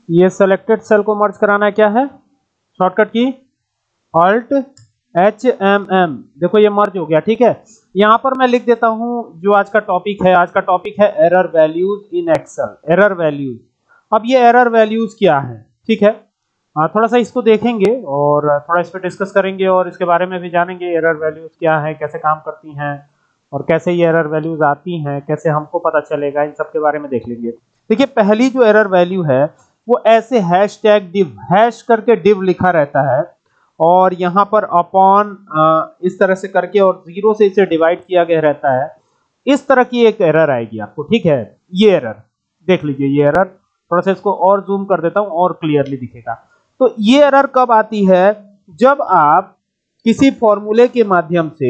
ये selected cell को मर्ज कराना क्या है, शॉर्टकट की Alt HMM, देखो ये मर्ज हो गया। ठीक है, यहां पर मैं लिख देता हूं जो आज का टॉपिक है। आज का टॉपिक है error values in Excel, error values. अब ये एरर वैल्यूज क्या है, ठीक है, थोड़ा सा इसको देखेंगे और थोड़ा इस पर डिस्कस करेंगे और इसके बारे में भी जानेंगे एरर वैल्यूज क्या है, कैसे काम करती हैं और कैसे ये एरर वैल्यूज आती हैं, कैसे हमको पता चलेगा, इन सब के बारे में देख लेंगे। देखिए पहली जो एरर वैल्यू है वो ऐसे हैश टैग डिव, हैश करके डिव लिखा रहता है और यहाँ पर अपॉन इस तरह से करके और 0 से इसे डिवाइड किया गया रहता है। इस तरह की एक एरर आएगी आपको। ठीक है, ये एरर देख लीजिए, ये एरर थोड़ा सा इसको और जूम कर देता हूं और क्लियरली दिखेगा। तो ये एरर कब आती है, जब आप किसी फॉर्मूले के माध्यम से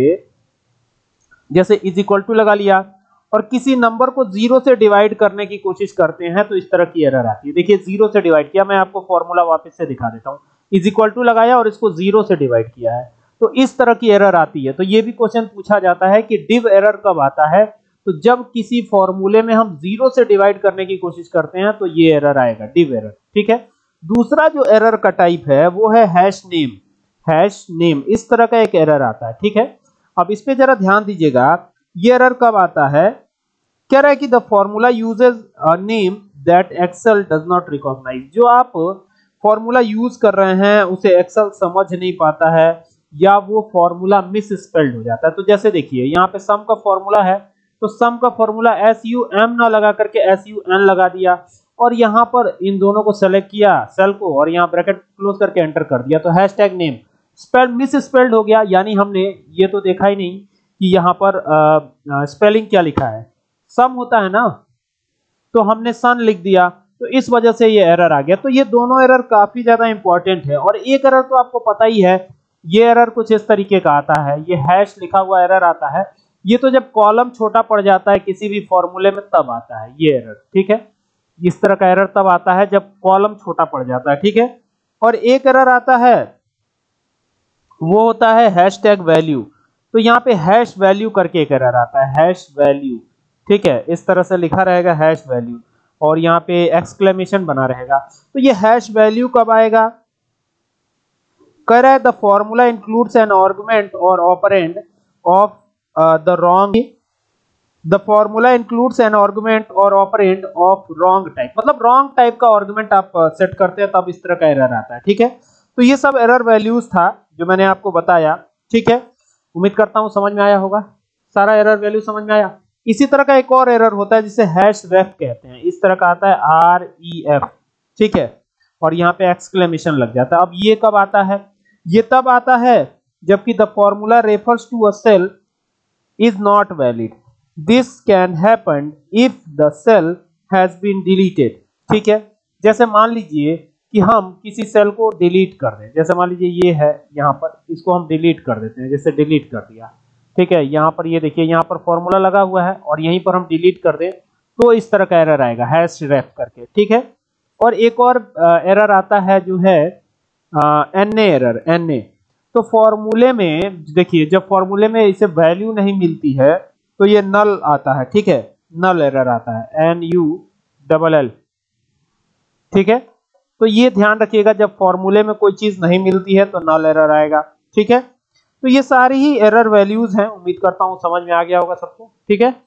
जैसे इज इक्वल टू लगा लिया और किसी नंबर को 0 से डिवाइड करने की कोशिश करते हैं तो इस तरह की एरर आती है। देखिए 0 से डिवाइड किया, मैं आपको फॉर्मूला वापस से दिखा देता हूं। इज इक्वल टू लगाया और इसको 0 से डिवाइड किया है तो इस तरह की एरर आती है। तो ये भी क्वेश्चन पूछा जाता है कि डिव एरर कब आता है, तो जब किसी फॉर्मूले में हम 0 से डिवाइड करने की कोशिश करते हैं तो ये एरर आएगा, डिव एरर। ठीक है, दूसरा जो एरर का टाइप है वो है हैश नेम, हैश नेम, इस तरह का एक एरर आता है। ठीक है, अब इस पे जरा ध्यान दीजिएगा, ये एरर कब आता है, कह रहा है कि the formula uses a name that Excel does not recognize. जो आप फॉर्मूला यूज कर रहे हैं उसे एक्सेल समझ नहीं पाता है या वो फॉर्मूला मिस स्पेल्ड हो जाता है। तो जैसे देखिए यहाँ पे सम का फॉर्मूला है तो सम का फॉर्मूला SUM ना लगा करके SUN लगा दिया और यहाँ पर इन दोनों को सेलेक्ट किया सेल को और यहाँ ब्रैकेट क्लोज करके एंटर कर दिया तो hashtag name spell miss spelled हो गया, यानी हमने ये तो देखा ही नहीं कि यहाँ पर स्पेलिंग क्या लिखा है, सम होता है ना, तो हमने सन लिख दिया तो इस वजह से ये एरर आ गया। तो ये दोनों एरर काफी ज्यादा इंपॉर्टेंट है और एक एरर तो आपको पता ही है, ये एरर कुछ इस तरीके का आता है, ये हैश लिखा हुआ एरर आता है। ये तो जब कॉलम छोटा पड़ जाता है किसी भी फॉर्मूले में तब आता है ये एरर। ठीक है, इस तरह का एरर तब आता है जब कॉलम छोटा पड़ जाता है। ठीक है, और एक एरर आता है वो होता है हैशटैग वैल्यू। तो यहाँ पे हैश वैल्यू करके एक एरर आता है, हैश वैल्यू। ठीक है, इस तरह से लिखा रहेगा हैश वैल्यू और यहाँ पे एक्सक्लेमेशन बना रहेगा। तो ये हैश वैल्यू कब आएगा, कह रहा है the formula includes an argument or operand of the wrong, the formula includes an argument or operand of wrong type, मतलब रॉन्ग टाइप का आर्गुमेंट आप सेट करते हैं तब इस तरह का एरर आता है। ठीक है, तो ये सब एरर वैल्यूज था जो मैंने आपको बताया। ठीक है, उम्मीद करता हूं समझ में आया होगा, सारा एरर वैल्यू समझ में आया। इसी तरह का एक और एरर होता है जिसे हैश रेफ कहते हैं, इस तरह का आता है REF। ठीक है, और यहाँ पे एक्सक्लेमेशन लग जाता है। अब ये कब आता है, ये तब आता है जबकि the formula refers to a cell is not valid, this can happen if the cell has been deleted. ठीक है, जैसे मान लीजिए कि हम किसी सेल को डिलीट कर दें, जैसे मान लीजिए ये है यहाँ पर, इसको हम डिलीट कर देते हैं, जैसे डिलीट कर दिया। ठीक है, यहाँ पर ये देखिए यहाँ पर फॉर्मूला लगा हुआ है और यहीं पर हम डिलीट कर दें तो इस तरह का एरर आएगा हैश रेफ करके। ठीक है, और एक और एरर आता है जो है NA एरर, NA। तो फॉर्मूले में देखिए जब फॉर्मूले में इसे वैल्यू नहीं मिलती है तो ये नल आता है। ठीक है, नल एरर आता है NULL। ठीक है, तो ये ध्यान रखिएगा जब फॉर्मूले में कोई चीज नहीं मिलती है तो नल एरर आएगा। ठीक है, तो ये सारी ही एरर वैल्यूज हैं, उम्मीद करता हूं समझ में आ गया होगा सबको। ठीक है।